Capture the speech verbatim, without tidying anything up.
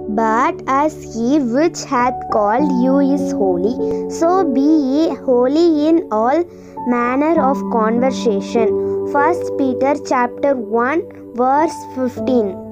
But as he which hath called you is holy, so be ye holy in all manner of conversation. First Peter chapter one verse fifteen.